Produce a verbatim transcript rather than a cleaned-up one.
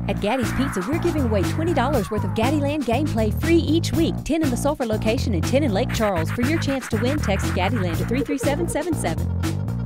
At Gatti's Pizza, we're giving away twenty dollars worth of Gattiland gameplay free each week, ten in the Sulphur location and ten in Lake Charles. For your chance to win, text Gattiland to three three seven seven seven.